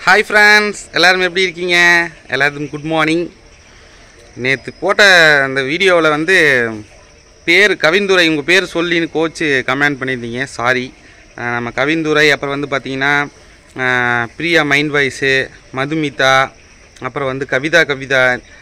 Hi friends, எல்லாரும் எப்படி இருக்கீங்க? எல்லாருக்கும் குட் மார்னிங். நேத்து போட்ட அந்த வீடியோவில் வந்து பேர் கவிந்துரை உங்கள் பேர் சொல்லின்னு கோச்சு கமெண்ட் பண்ணியிருந்தீங்க. சாரி. நம்ம கவிந்துரை அப்புறம் வந்து பார்த்தீங்கன்னா பிரியா மைண்ட் வாய்ஸு, மதுமிதா, அப்புறம் வந்து கவிதா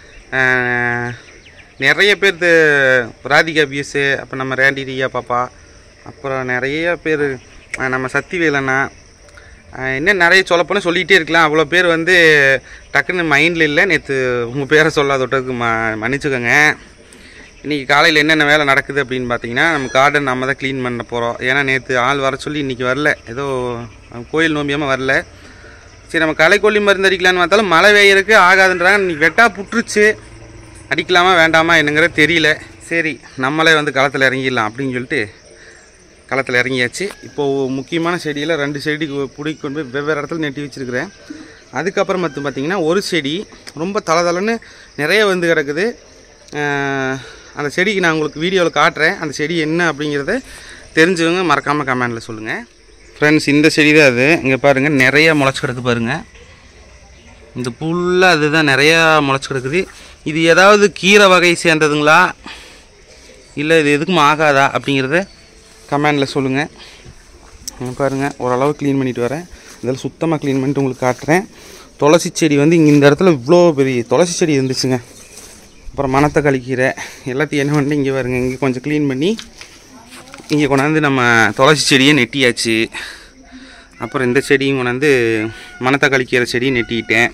நிறைய பேர் ராதிகா பியூஸு, அப்புறம் நம்ம ரேண்டி ரியா பாப்பா, அப்புறம் நிறைய பேர் நம்ம சக்திவேலண்ணா, இன்னும் நிறைய சொல்லப்போனால் சொல்லிகிட்டே இருக்கலாம். அவ்வளோ பேர் வந்து டக்குன்னு மைண்டில் இல்லை. நேற்று உங்கள் பேரை சொல்லாதொட்டதுக்கு மன்னிச்சுக்கோங்க. இன்றைக்கி காலையில் என்னென்ன வேலை நடக்குது அப்படின்னு பார்த்தீங்கன்னா, நம்ம கார்டன் நம்ம தான் க்ளீன் பண்ண போகிறோம். ஏன்னா நேற்று ஆள் வர சொல்லி இன்றைக்கி வரல, ஏதோ கோயில் நோம்பியாமல் வரல. சரி, நம்ம களைக்கொல்லி மருந்து அடிக்கலான்னு பார்த்தாலும் மழை பெய்யறதுக்கு ஆகாதுன்றாங்க. இன்றைக்கி வெட்டா புட்டுருச்சு, அடிக்கலாமா வேண்டாமா என்னங்கிறது தெரியல. சரி, நம்மளே வந்து களத்தில் இறங்கிடலாம் அப்படின்னு சொல்லிட்டு களத்தில் இறங்கியாச்சு. இப்போது முக்கியமான செடியில் 2 செடி பிடிக்கி கொண்டு போய் வெவ்வேறு இடத்துல நெட்டி வச்சுருக்கிறேன். அதுக்கப்புறம் பார்த்திங்கன்னா ஒரு செடி ரொம்ப தளதளன்னு நிறைய வந்து கிடக்குது. அந்த செடிக்கு நான் உங்களுக்கு வீடியோவில் காட்டுறேன். அந்த செடி என்ன அப்படிங்கிறத தெரிஞ்சவங்க மறக்காமல் கமெண்டில் சொல்லுங்கள். ஃப்ரெண்ட்ஸ், இந்த செடி தான் அது. இங்கே பாருங்கள், நிறையா முளைச்சி கிடக்கு பாருங்கள். இந்த புல்லாக அதுதான் நிறையா முளைச்சி கிடக்குது. இது ஏதாவது கீரை வகை சேர்ந்ததுங்களா இல்லை இது எதுக்கும் ஆகாதா அப்படிங்கிறத கமெண்டில் சொல்லுங்கள். பாருங்கள், ஓரளவு க்ளீன் பண்ணிவிட்டு வரேன். இதெல்லாம் சுத்தமாக க்ளீன் பண்ணிட்டு உங்களுக்கு காட்டுறேன். துளசி செடி வந்து இங்கே இந்த இடத்துல இவ்வளோ பெரிய துளசி செடி இருந்துச்சுங்க. அப்புறம் மணத்தை கழிக்கிற எல்லாத்தையும் என்ன பண்ணி இங்கே பாருங்கள், இங்கே கொஞ்சம் க்ளீன் பண்ணி இங்கே கொண்டாந்து நம்ம துளசி செடியை நெட்டியாச்சு. அப்புறம் இந்த செடியும் கொண்டாந்து மணத்தை கழிக்கிற செடியும் நெட்டிக்கிட்டேன்.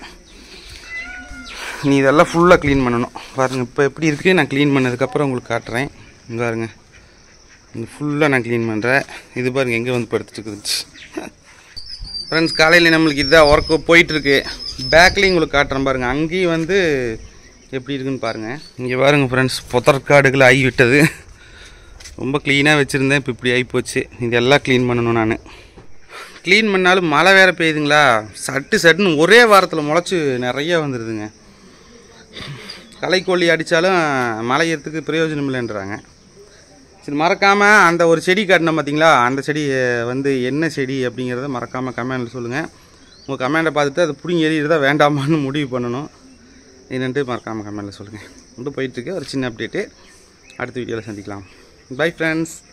நீ இதெல்லாம் ஃபுல்லாக க்ளீன் பண்ணணும். பாருங்கள், இப்போ எப்படி இருக்குது நான் க்ளீன் பண்ணதுக்கப்புறம் உங்களுக்கு காட்டுறேன். இங்கே பாருங்கள், இந்த ஃபுல்லாக நான் க்ளீன் பண்ணுறேன். இது பாருங்கள் எங்கே வந்து படுத்துட்டு இருக்குதுச்சு. ஃப்ரெண்ட்ஸ், காலையில் நம்மளுக்கு இதுதான் ஒர்க்கு போயிட்டுருக்கு. பேக்லேயும் உங்களுக்கு காட்டுறேன் பாருங்கள். அங்கேயும் வந்து எப்படி இருக்குன்னு பாருங்கள். இங்கே பாருங்கள் ஃப்ரெண்ட்ஸ், புதற்காடுகள் ஆகி விட்டது. ரொம்ப க்ளீனாக வச்சுருந்தேன், இப்போ இப்படி ஆகிப்போச்சு. இதெல்லாம் க்ளீன் பண்ணணும். நான் க்ளீன் பண்ணாலும் மழை வேறு பெய்யுதுங்களா, சட்டுன்னு ஒரே வாரத்தில் முளைச்சி நிறையா வந்துடுதுங்க. களைக்கொல்லி அடித்தாலும் மழையறதுக்கு பிரயோஜனம் இல்லைன்றாங்க. சரி, மறக்காமல் அந்த ஒரு செடி காட்டினோம் பார்த்தீங்களா, அந்த செடி வந்து என்ன செடி அப்படிங்கிறத மறக்காமல் கமெண்டில் சொல்லுங்கள். உங்கள் கமெண்டை பார்த்துட்டு அது பிடிங்கி எறிகிறதா வேண்டாமான்னு முடிவு பண்ணணும். என்னென்ட்டு மறக்காமல் கமெண்டில் சொல்லுங்கள். வந்து போயிட்டுருக்கு ஒரு சின்ன அப்டேட்டு. அடுத்த வீடியோவில் சந்திக்கலாம். Bye friends.